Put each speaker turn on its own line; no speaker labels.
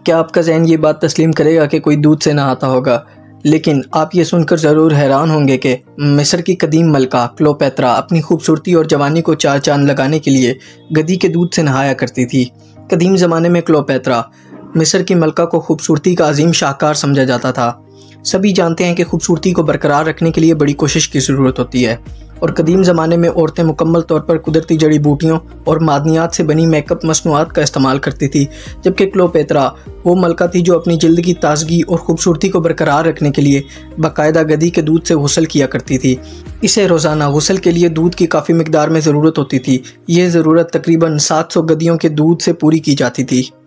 क्या आपका ज़हन ये बात तस्लीम करेगा कि कोई दूध से नहाता होगा? लेकिन आप ये सुनकर ज़रूर हैरान होंगे कि मिस्र की कदीम मलका क्लोपेत्रा अपनी खूबसूरती और जवानी को चार चांद लगाने के लिए गधी के दूध से नहाया करती थी। कदीम ज़माने में क्लोपेत्रा मिस्र की मलका को खूबसूरती का अजीम शाहकार समझा जाता था। सभी जानते हैं कि खूबसूरती को बरकरार रखने के लिए बड़ी कोशिश की ज़रूरत होती है और कदीम ज़माने में औरतें मुकम्मल तौर पर कुदरती जड़ी बूटियों और मादनियात से बनी मेकअप मसनूआत का इस्तेमाल करती थी, जबकि क्लोपेत्रा वो मलका थी जो अपनी जल्द की ताजगी और खूबसूरती को बरकरार रखने के लिए बाकायदा गधी के दूध से गुस्ल किया करती थी। इसे रोज़ाना गुस्ल के लिए दूध की काफ़ी मिकदार में ज़रूरत होती थी। ये ज़रूरत तकरीबन 700 गधियों के दूध से पूरी की जाती थी।